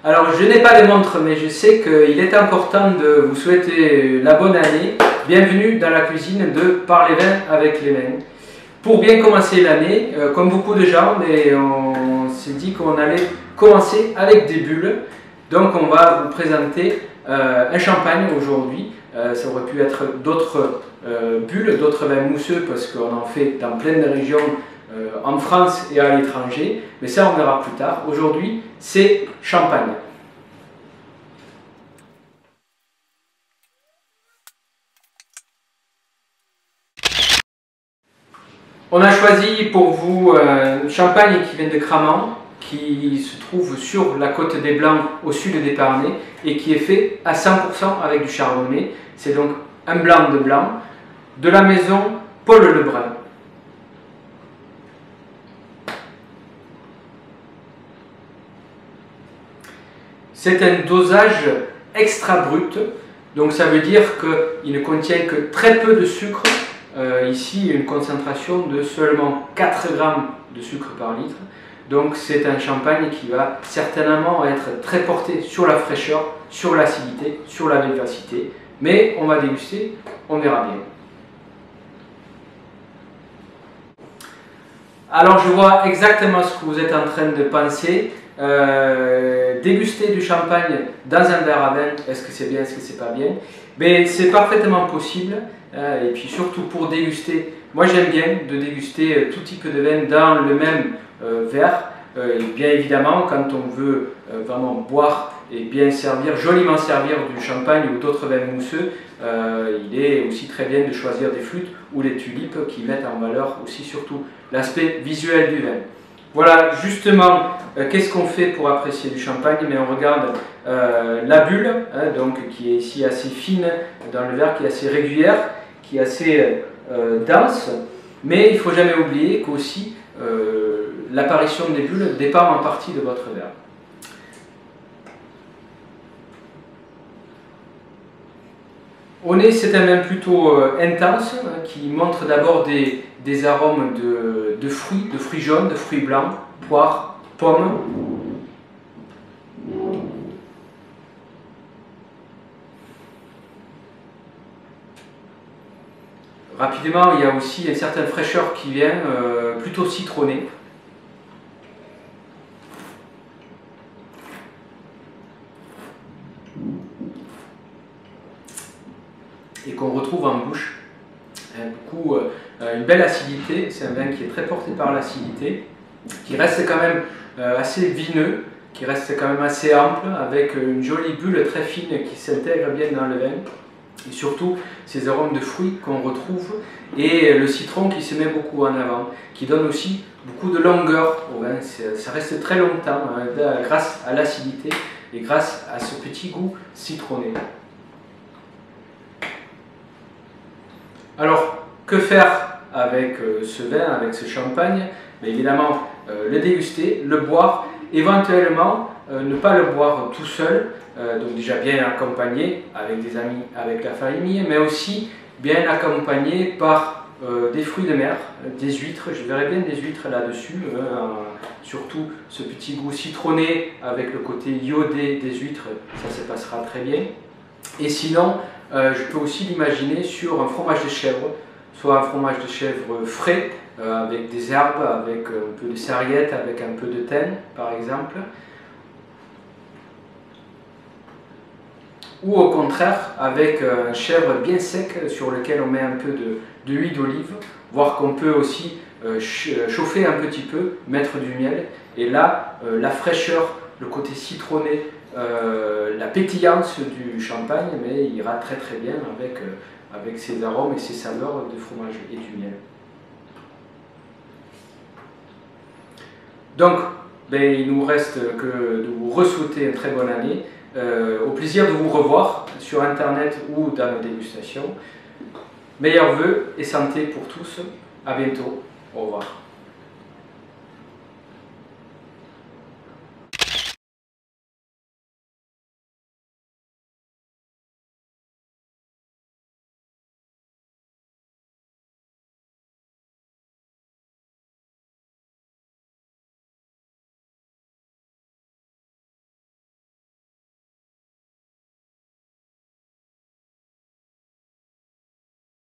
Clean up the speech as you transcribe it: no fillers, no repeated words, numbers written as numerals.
Alors je n'ai pas de montre, mais je sais qu'il est important de vous souhaiter la bonne année. Bienvenue dans la cuisine de Par les vins avec les mains. Pour bien commencer l'année, comme beaucoup de gens, mais on s'est dit qu'on allait commencer avec des bulles. Donc on va vous présenter un champagne aujourd'hui. Ça aurait pu être d'autres bulles, d'autres vins mousseux, parce qu'on en fait dans plein de régions en France et à l'étranger, mais ça on verra plus tard. Aujourd'hui, c'est champagne. On a choisi pour vous un champagne qui vient de Cramant, qui se trouve sur la côte des Blancs au sud d'Épernay et qui est fait à 100% avec du chardonnay. C'est donc un blanc de la maison Paul Lebrun. C'est un dosage extra brut, donc ça veut dire qu'il ne contient que très peu de sucre. Ici, une concentration de seulement 4 grammes de sucre par litre. Donc c'est un champagne qui va certainement être très porté sur la fraîcheur, sur l'acidité, sur la vivacité. Mais on va déguster, on verra bien. Alors je vois exactement ce que vous êtes en train de penser. Déguster du champagne dans un verre à vin, est-ce que c'est bien, est-ce que c'est pas bien? Mais c'est parfaitement possible, et puis surtout pour déguster, moi j'aime bien de déguster tout type de vin dans le même verre, et bien évidemment quand on veut vraiment boire et bien servir, joliment servir du champagne ou d'autres vins mousseux, il est aussi très bien de choisir des flûtes ou des tulipes qui mettent en valeur aussi surtout l'aspect visuel du vin. Voilà, justement, qu'est-ce qu'on fait pour apprécier du champagne? Mais on regarde la bulle, donc, qui est ici assez fine dans le verre, qui est assez régulière, qui est assez dense. Mais il ne faut jamais oublier qu'aussi l'apparition des bulles dépend en partie de votre verre. Au nez, c'est un vin plutôt intense, qui montre d'abord des arômes de fruits jaunes, de fruits blancs, poires, pommes. Rapidement, il y a aussi une certaine fraîcheur qui vient, plutôt citronnée. Et qu'on retrouve en bouche. Une belle acidité, c'est un vin qui est très porté par l'acidité, qui reste quand même assez vineux, qui reste quand même assez ample, avec une jolie bulle très fine qui s'intègre bien dans le vin, et surtout ces arômes de fruits qu'on retrouve, et le citron qui se met beaucoup en avant, qui donne aussi beaucoup de longueur au vin. Ça reste très longtemps grâce à l'acidité et grâce à ce petit goût citronné. Alors, que faire avec ce vin, avec ce champagne? Bien évidemment, le déguster, le boire, éventuellement ne pas le boire tout seul, donc déjà bien accompagné avec des amis, avec la famille, mais aussi bien accompagné par des fruits de mer, des huîtres. Je verrai bien des huîtres là-dessus, surtout ce petit goût citronné avec le côté iodé des huîtres, ça se passera très bien. Et sinon, je peux aussi l'imaginer sur un fromage de chèvre, soit un fromage de chèvre frais, avec des herbes, avec un peu de sarriette, avec un peu de thym par exemple. Ou au contraire, avec un chèvre bien sec sur lequel on met un peu d'huile d'olive, voire qu'on peut aussi chauffer un petit peu, mettre du miel. Et là, la fraîcheur, le côté citronné, la pétillance du champagne, mais il ira très très bien avec ses arômes et ses saveurs de fromage et du miel. Donc, il ne nous reste que de vous souhaiter une très bonne année, au plaisir de vous revoir sur internet ou dans nos dégustations. Meilleurs vœux et santé pour tous, à bientôt, au revoir.